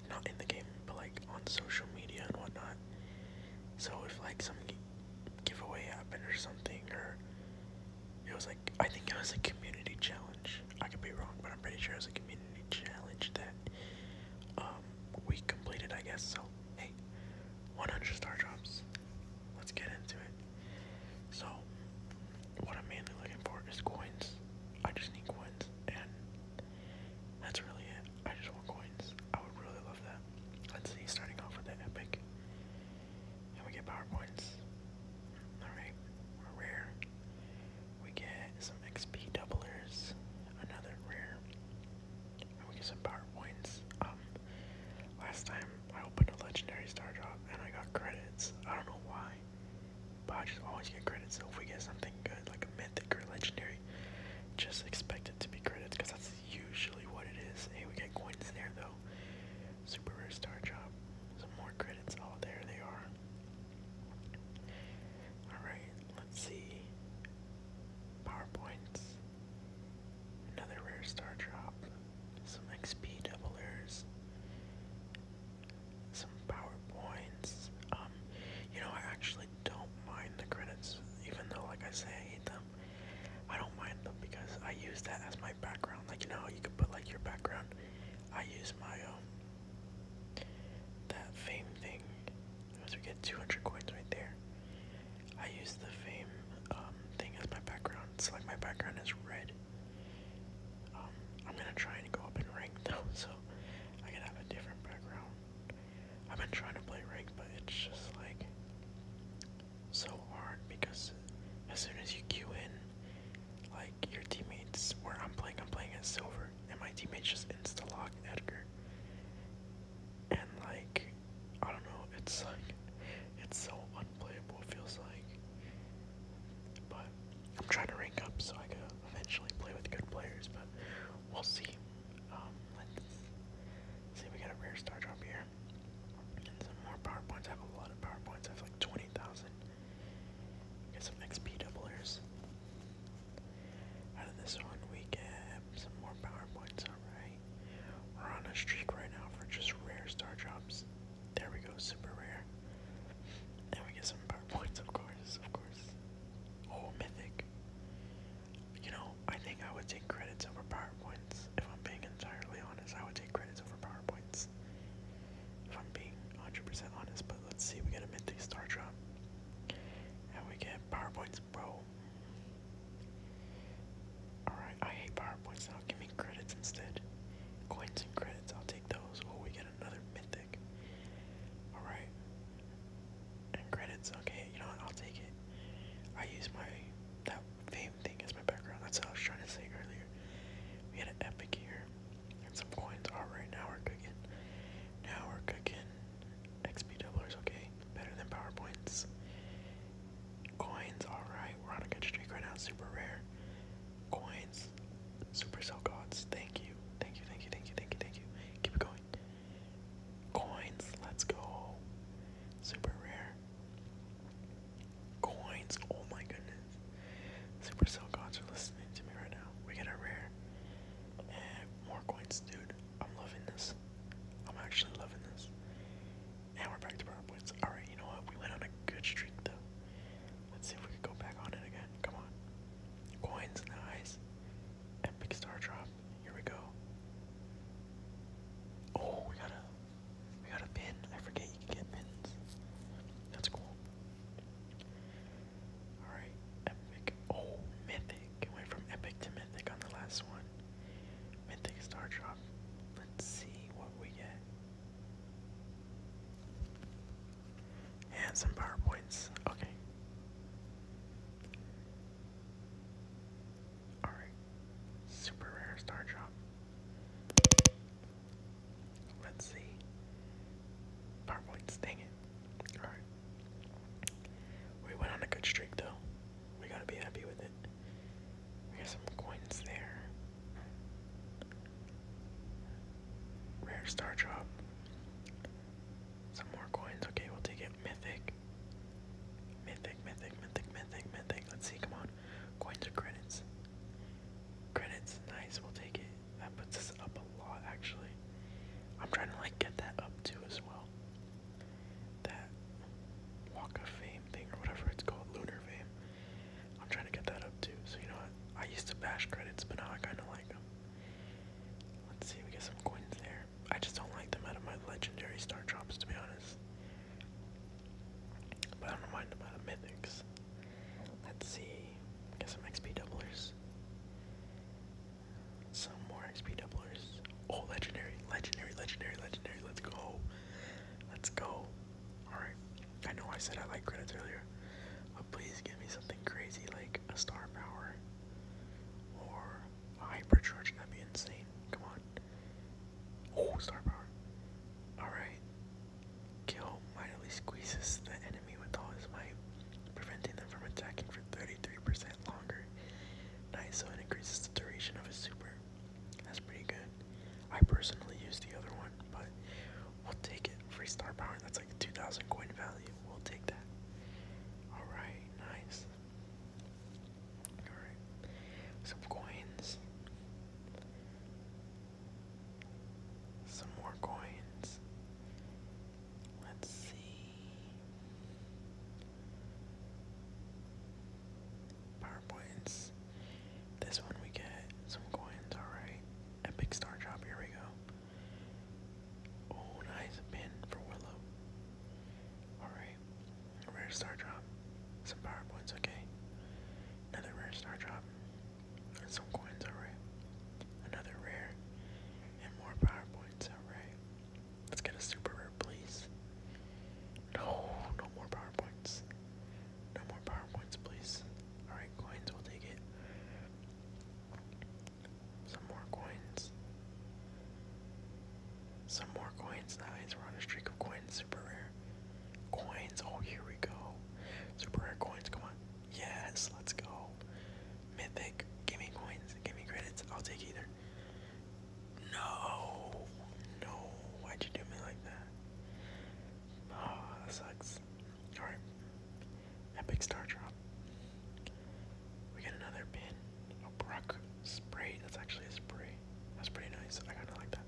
not in the game, but like on social media and whatnot. So if like some giveaway happened or something, or it was like, I think it was a community challenge. I could be wrong, but I'm pretty sure it was a community challenge that we completed, I guess. So hey, 100 star drops. Let's get into it. So what I'm mainly looking for is coins. I just need coins, and that's really it. I just want coins. I would really love that. Let's see, starting off with the epic, and we get power points. Alright, we're rare. We get some XP doublers, another rare, and we get some power points. Last time I opened a legendary star drop and I got credits. I don't know why, but I just always get credits. So if we get something good, like a mythic or legendary, just expect it to be credits, because that's usually what it is. Hey, we get coins there though. Super rare star drop. Some more credits. Oh, there they are. Alright, let's see. PowerPoints. Another rare star drop. Some XP doublers. Some PowerPoints. You know, I actually don't mind the credits, even though, like I say, I hate them. I don't mind them because I use that as my background. Like, you know how you can put like your background. I use my that fame thing. As we get 200 coins right there. I use the fame thing as my background. So like my background is red. I'm gonna try and go up in rank though, so I can have a different background. I've been trying to play rank, but it's just like so hard, because as soon as you queue in, like your teammates, where I'm playing as silver, and my teammates just insta-lock Edgar. And like, I don't know, it's like, it's so unplayable, it feels like. But I'm trying to rank up so I can eventually play with good players, but we'll see. Let's see, we got a rare star drop here. And some more power points. I have a lot of power points. I have like 20,000. Get some XP doublers. Out of this one, we get some more power points. Alright. We're on a streak right now for just rare star drops. There we go, super rare. And we get some power points, of course, of course. Oh, mythic. You know, I think I would take credits over power points. If I'm being entirely honest, I would take credits over power points. If I'm being 100% honest, but let's see, we get a mythic star drop. And we get power points, bro. Alright, I hate power points now. Give me credits instead. Coins and credits, I'll take those. Oh, we get another mythic. Alright. And credits, okay, you know what, I'll take it. I use that fame thing as my background. That's what I was trying to say earlier. We had an epic here. And some coins. Alright, now we're cooking. Now we're cooking. XP doublers, okay. Better than power points. Coins, alright. We're on a good streak right now. Super rare. Coins. Supercell gods. Thank you. Thank you, thank you, thank you, thank you, thank you. Keep it going. Coins, let's go. Super rare. Coins, oh my goodness. Supercell gods are listening to me right now. We get a rare. And more coins, dude. I'm loving this. I'm actually loving this. And we're back to power points. Alright, you know what? We went on a good streak though. Let's see if we can go back on it again. Come on. Coins, nice. Epic star drop. Here we go. Oh, we got a pin. I forget you can get pins. That's cool. Alright, epic. Oh, mythic. Went from epic to mythic on the last one. Mythic star drop. Let's see what we get. And some power points. Okay. Alright. Super rare star drop. Let's see. Power points. Dang it. Alright. We went on a good streak though. We gotta be happy with it. We got some coins there. Rare star drop. Some more coins. Okay, we'll take it. Mythic. Mythic, mythic, mythic, mythic, mythic. Let's see, come on. Coins or credits? Credits, nice, we'll take it. That puts us up a lot, actually. I'm trying to, like, get that up star power. That's like 2,000 coin value. We'll take that. Alright, nice. Alright. Some coins. Some more coins. Let's see. Power points. This one we get some coins, alright. Epic star drop, here we go. Oh, nice pin for Willow. Alright. Rare star drop. Some power points, okay. Another rare star drop. And some coins, alright. Another rare. And more power points, alright. Let's get a super rare, please. No, no more power points. No more power points, please. Alright, coins, we'll take it. Some more coins. Some more coins, nice. We're on a streak of coins, super rare. Coins, oh, here we go. Super rare coins, come on. Yes, let's go. Mythic, give me coins, give me credits. I'll take either. No, no, why'd you do me like that? Oh, that sucks. Alright. Epic star drop. We get another pin. A Brock spray. That's actually a spray. That's pretty nice. I kinda like that.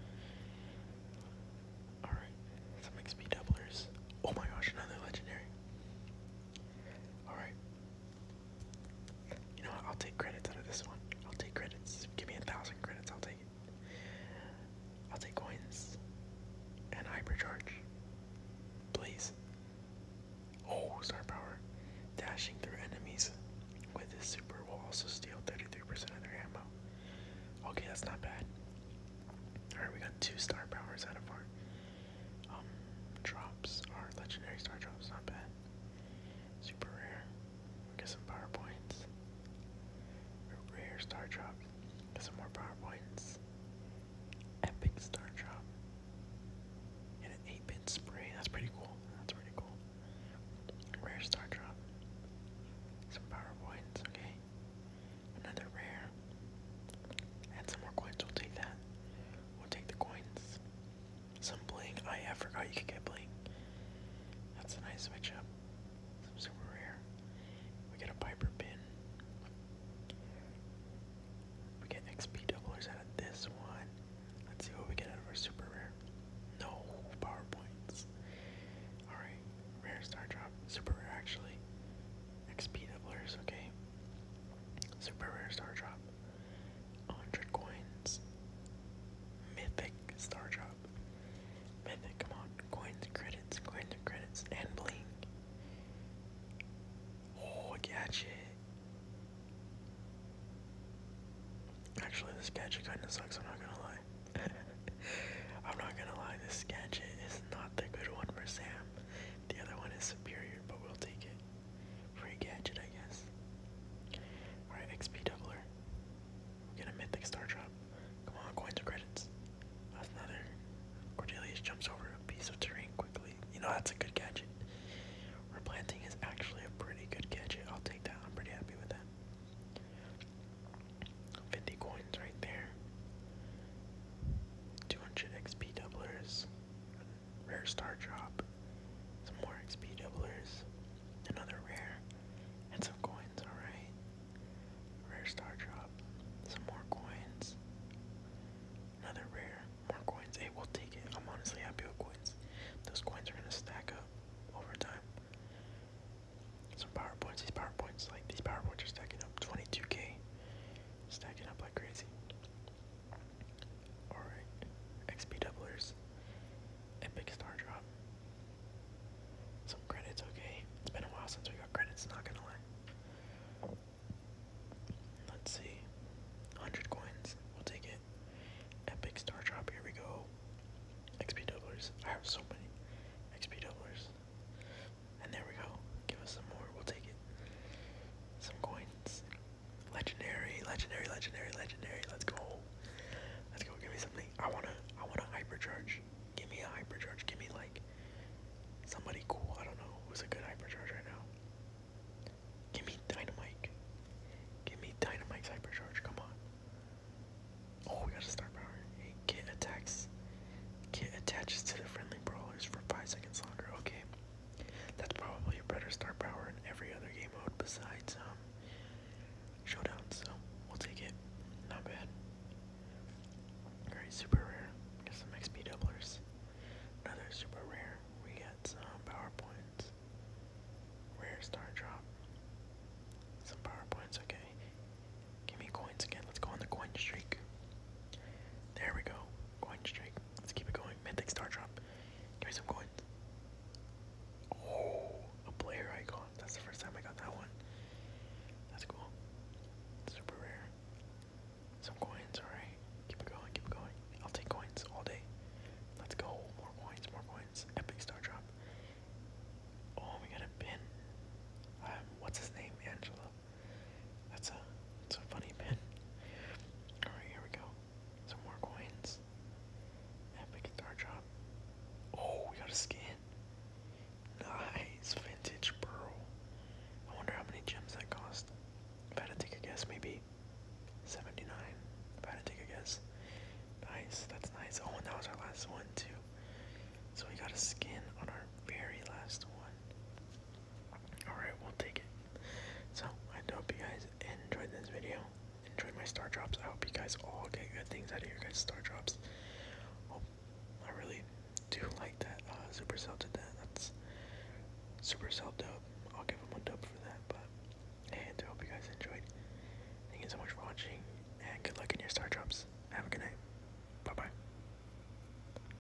Alright. Some XP doublers. Oh my gosh, another legendary. Alright. You know what? I'll take credits out of this one. I'll take credits. Give me 1,000 credits. I'll take it. I'll take coins. And hypercharge. Please. Oh, star power. Dashing through enemies with his super will also steal 33% of their ammo. Okay, that's not bad. Alright, we got 2 star powers out of our drops. Our legendary star drops, not bad. Super rare. Get some power points. Rare star drop. Get some more power points. Epic star drop. And an 8-bit spray. That's pretty cool. That's pretty cool. Rare star drop. Some power points, okay. Another rare. And some more coins. We'll take that. We'll take the coins. Some bling. Oh yeah, I forgot you could get bling. That's a nice switch up. Some super rare. We get a Piper pin. We get XP doublers out of this one. Let's see what we get out of our super rare. No power points. Alright. Rare star drop. Super rare actually. XP doublers, okay. Super rare star drop. 100 coins. Mythic star drop. Mythic, come on. Coins, credits, and bling. Oh, a gadget. Actually, this gadget kinda sucks, I'm not gonna lie. I'm not gonna lie, this gadget is not the good one for Sam. The other one is superior, but we'll take it. Free gadget, I guess. Alright, XP doubler. Get a mythic star drop. Come on, coins or credits. That's another. Cordelius jumps over a piece of terrain quickly. You know, that's a good gadget. Replanting is actually a pretty good gadget. I'll take that. I'm pretty happy with that. 50 coins right there. 200 XP doublers. Rare star drop. Some more XP doublers. Another rare. And some coins, alright. Rare star drop. Some more coins. Another rare. More coins. Hey, we'll take it. I'm honestly happy with coins. Those coins are gonna stack up over time. Some power points. These power points are stacking up. 22k. Stacking up like crazy. Alright. XP doublers. Epic star drop. Some credits, okay. It's been a while since we got credits, not gonna lie. Let's see. 100 coins. We'll take it. Epic star drop, here we go. XP doublers. I have so many XP doublers. And there we go. Give us some more. We'll take it. Some coins. Legendary, legendary, legendary, legendary. Let's go. Let's go. Give me something. I wanna hypercharge. Give me a hypercharge. Give me like somebody cool. I don't know who's a good hypercharge right now. Give me Dynamite. Give me Dynamite's hypercharge. Come on. Oh, we got a star power. Hey, Kit attacks. Kit attaches to the friendly brawler. guys' star drops. Oh, I really do like that Supercell did that. That's Supercell dub. I'll give them a dub for that. But and I hope you guys enjoyed. Thank you so much for watching, and good luck in your star drops. Have a good night.